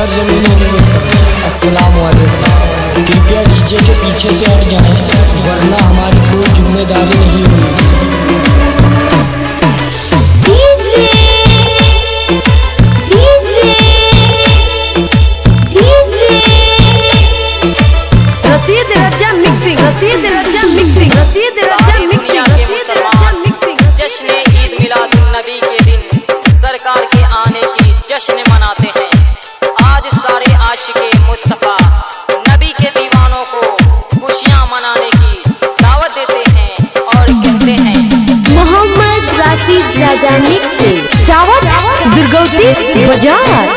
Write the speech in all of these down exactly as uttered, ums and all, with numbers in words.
सरजमीन अस्सलाम वालेकुम। कृपया डीजे के पीछे से हट जाएं, वरना हमारी कोई जिम्मेदारी नहीं होगी। Rashid Raza mixing, Rashid Raza mixing, Rashid Raza mixing, Rashid Raza mixing. जश्न ईद मिलादुन नबी के दिन सरकार के आने की जश्न मनाते हैं। आज सारे आशिके मुस्तफा नबी के दीवानों को खुशियां मनाने की दावत देते हैं और कहते हैं मोहम्मद रशीद रजा मिक्सिंग, सावत दुर्गौती बाजार।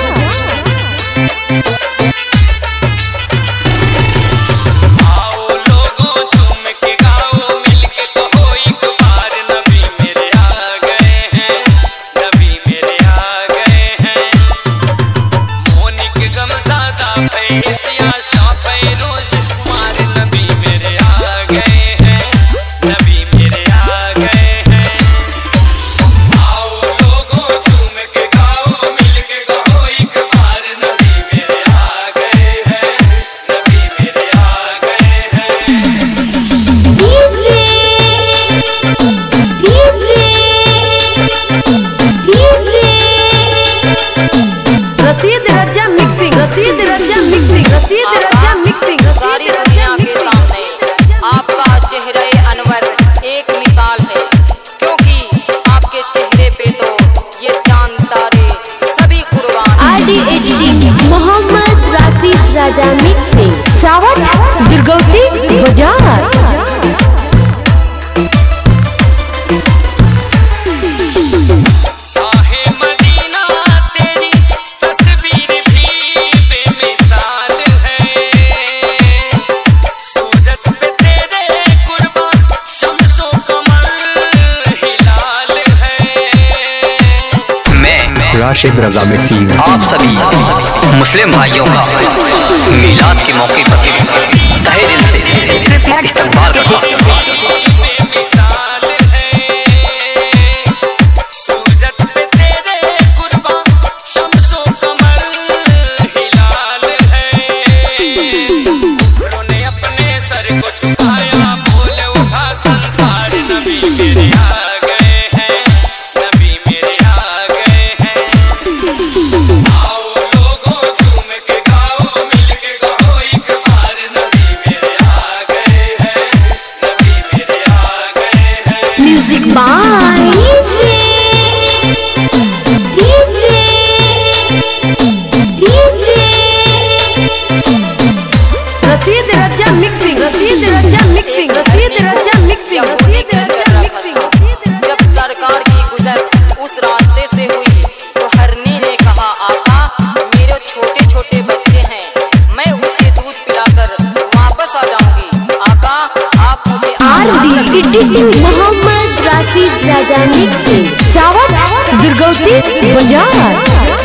Rashid Raza mixing, Rashid Raza mixing, Rashid Raza mixing. सारी दुनिया के सामने आपका चेहरे अनवर एक मिसाल है, क्योंकि आपके चेहरे पे तो ये चांद तारे सभी कुर्बान। RD editing Mohammad Rashid Raza mixing, Sawat Durgauti बाजार। राशिद रजा मिक्सिंग आप सभी मुस्लिम भाइयों का मीलाद के मौके पर तहे दिल से इस्तकबाल करता हूं। Rashid Raza mixing, Rashid Raza mixing, Rashid Raza mixing, Rashid Raza mixing. जब सरकार की गुजर उस रास्ते से हुई तो हरनी ने कहा, आका मेरे छोटे छोटे बच्चे हैं, मैं उसे दूध पिलाकर वापस आ जाऊंगी। आका आप मुझे RD editing Mohammad Rashid Raza mixing, Sawat Durgauti बाजार।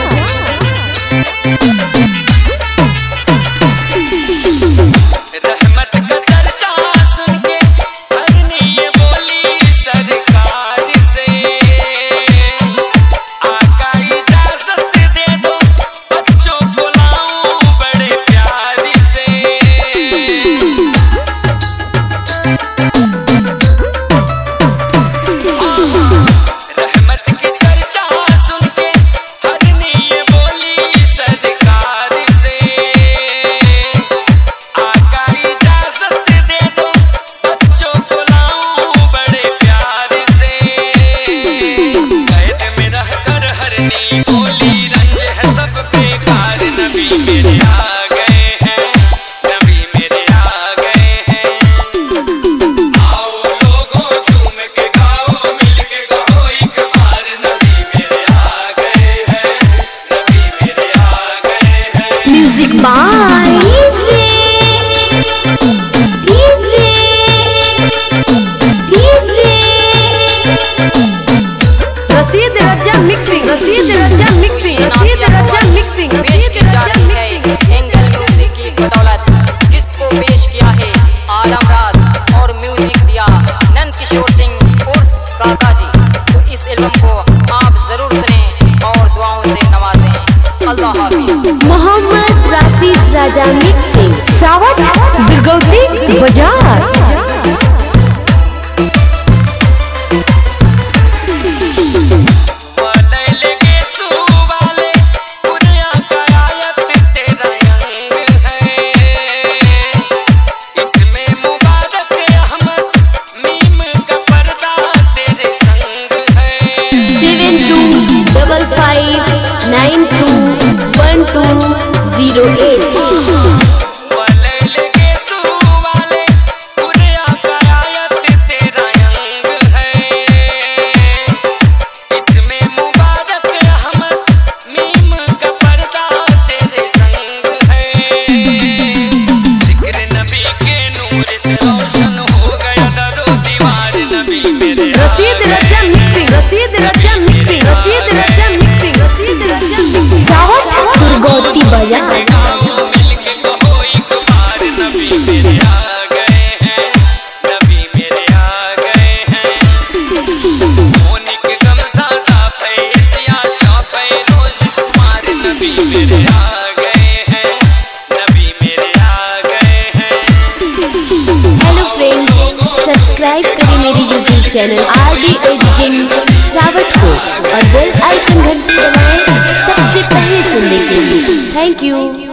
Rashid Raza mixing, Rashid Raza mixing, Rashid Raza mixing, पेश की जाती है एंगल म्यूजिक की बदौलत, जिसको पेश किया है आलम राज और म्यूजिक दिया नंद किशोर सिंह उर्फ काका जी। तो इस एल्बम को आप जरूर सुनें और दुआओं से नवाजें। अल्लाह हाफिज। राजा मिक्सिंग सावट दुर्गौती बाजार। Nine two one two zero eight Rashid Raza mixing रसीद रजा मिक्सिंग रसीद रजा मिक्सिंग रसीद रजा मिक्सिंग सावट दुर्गौती बाजार। सब्सक्राइब करें मेरी YouTube channel R D editing Sawat को और बेल आइकन घंटी दबाएं सबसे पहले सुनने के लिए। Thank you.